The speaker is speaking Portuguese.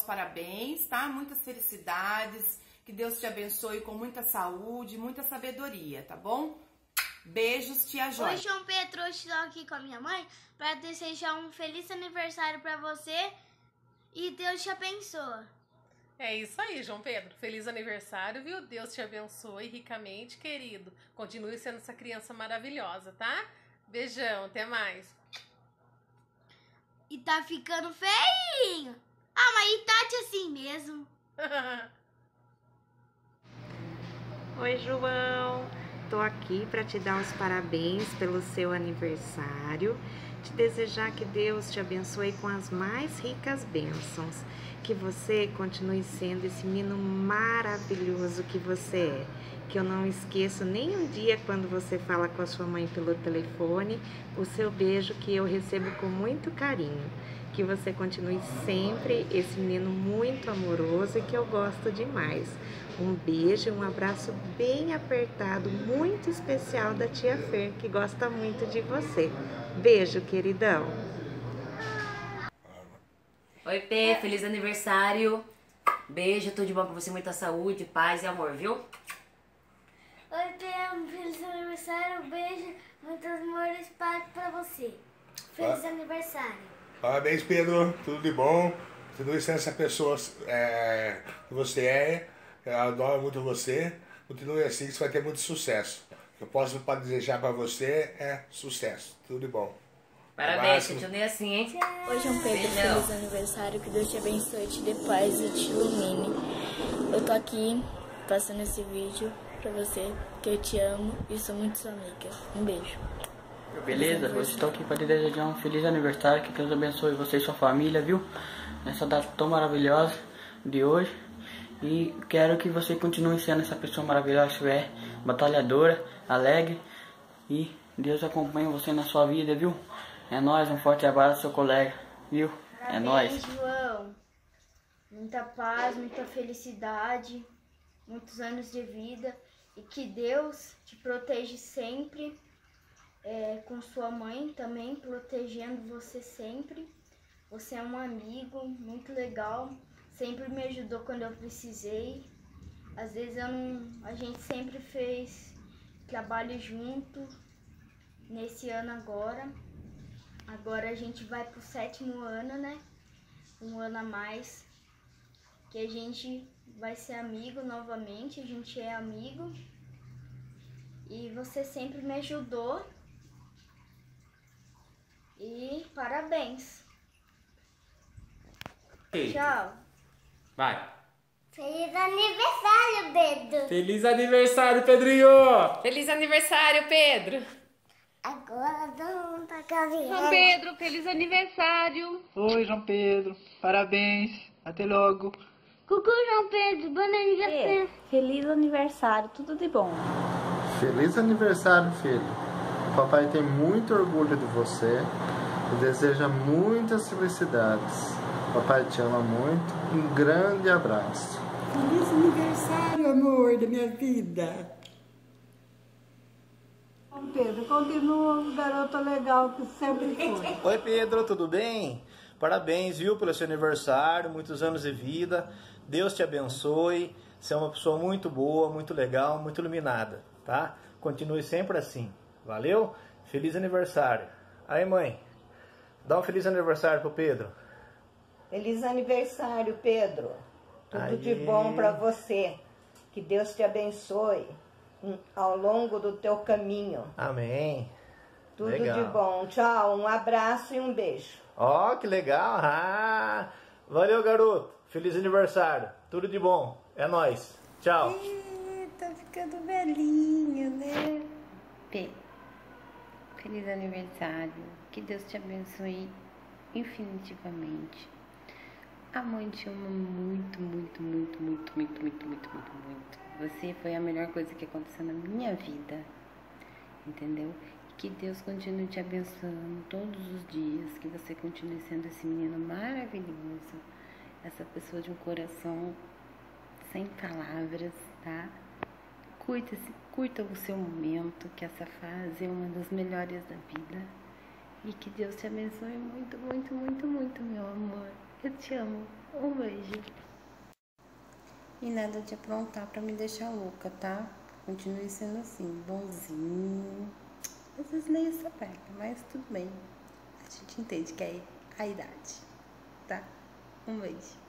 os parabéns, tá? Muitas felicidades, que Deus te abençoe com muita saúde, muita sabedoria, tá bom? Beijos, tia Joy. Oi, João Pedro, hoje estou aqui com a minha mãe para desejar um feliz aniversário para você e Deus te abençoe. É isso aí, João Pedro. Feliz aniversário, viu? Deus te abençoe ricamente, querido. Continue sendo essa criança maravilhosa, tá? Beijão, até mais. E tá ficando feinho. Ah, mas Tati assim mesmo. Oi, João. Tô aqui para te dar os parabéns pelo seu aniversário. Te desejar que Deus te abençoe com as mais ricas bênçãos. Que você continue sendo esse menino maravilhoso que você é. Que eu não esqueço nem um dia quando você fala com a sua mãe pelo telefone, o seu beijo que eu recebo com muito carinho. Que você continue sempre esse menino muito amoroso e que eu gosto demais. Um beijo e um abraço bem apertado, muito especial da tia Fer, que gosta muito de você. Beijo, queridão. Oi, Pê, feliz aniversário. Beijo, tudo de bom pra você, muita saúde, paz e amor, viu? Oi, Pedro, feliz aniversário, beijo, muitos amores para você. Feliz aniversário. Parabéns, Pedro, tudo de bom. Continue sendo essa pessoa que você é. Eu adoro muito você. Continue assim que você vai ter muito sucesso. O que eu posso desejar para você é sucesso. Tudo de bom. Parabéns, continue assim, hein? Oi, João Pedro, feliz aniversário, que Deus te abençoe, te dê paz e te ilumine. Eu tô aqui passando esse vídeo pra você, que eu te amo e sou muito sua amiga. Um beijo. Beleza? Hoje estou aqui para te desejar um feliz aniversário, que Deus abençoe você e sua família, viu? Nessa data tão maravilhosa de hoje. E quero que você continue sendo essa pessoa maravilhosa que é, batalhadora, alegre. E Deus acompanhe você na sua vida, viu? É nóis, um forte abraço, seu colega, viu? É nóis. João. Muita paz, muita felicidade, muitos anos de vida. E que Deus te proteja sempre. Com sua mãe também, protegendo você sempre. Você é um amigo muito legal, sempre me ajudou quando eu precisei. Às vezes a gente sempre fez trabalho junto, nesse ano agora a gente vai pro 7º ano, né? Um ano a mais, que a gente vai ser amigo novamente, a gente é amigo. E você sempre me ajudou. E parabéns. Tchau. Vai. Feliz aniversário, Pedro. Feliz aniversário, Pedrinho. Feliz aniversário, Pedro. Agora vamos pra caminhar. João Pedro, feliz aniversário. Oi, João Pedro. Parabéns. Até logo. Cucu, João Pedro, bom aniversário. Feliz aniversário, tudo de bom. Feliz aniversário, filho. O papai tem muito orgulho de você e deseja muitas felicidades. O papai te ama muito. Um grande abraço. Feliz aniversário, amor da minha vida. Pedro, continua o garoto legal que sempre foi. Oi, Pedro, tudo bem? Parabéns, viu, pelo seu aniversário, muitos anos de vida. Deus te abençoe. Você é uma pessoa muito boa, muito legal, muito iluminada, tá? Continue sempre assim. Valeu? Feliz aniversário. Aí, mãe, dá um feliz aniversário pro Pedro. Feliz aniversário, Pedro. Tudo de bom para você. Que Deus te abençoe ao longo do teu caminho. Amém. Tudo legal. De bom. Tchau, um abraço e um beijo. Ó, que legal. Valeu, garoto. Feliz aniversário. Tudo de bom. É nóis. Tchau. Tá ficando velhinho, né? Feliz aniversário. Que Deus te abençoe infinitivamente. A mãe te ama muito, muito, muito, muito, muito, muito, muito, muito, muito. Você foi a melhor coisa que aconteceu na minha vida. Entendeu? Que Deus continue te abençoando todos os dias. Que você continue sendo esse menino maravilhoso. Essa pessoa de um coração sem palavras, tá? Curta o seu momento, que essa fase é uma das melhores da vida. E que Deus te abençoe muito, muito, muito, muito, meu amor. Eu te amo. Um beijo. E nada de aprontar pra me deixar louca, tá? Continue sendo assim, bonzinho. Às vezes nem isso aperta, mas tudo bem. A gente entende que é a idade, tá? Um beijo.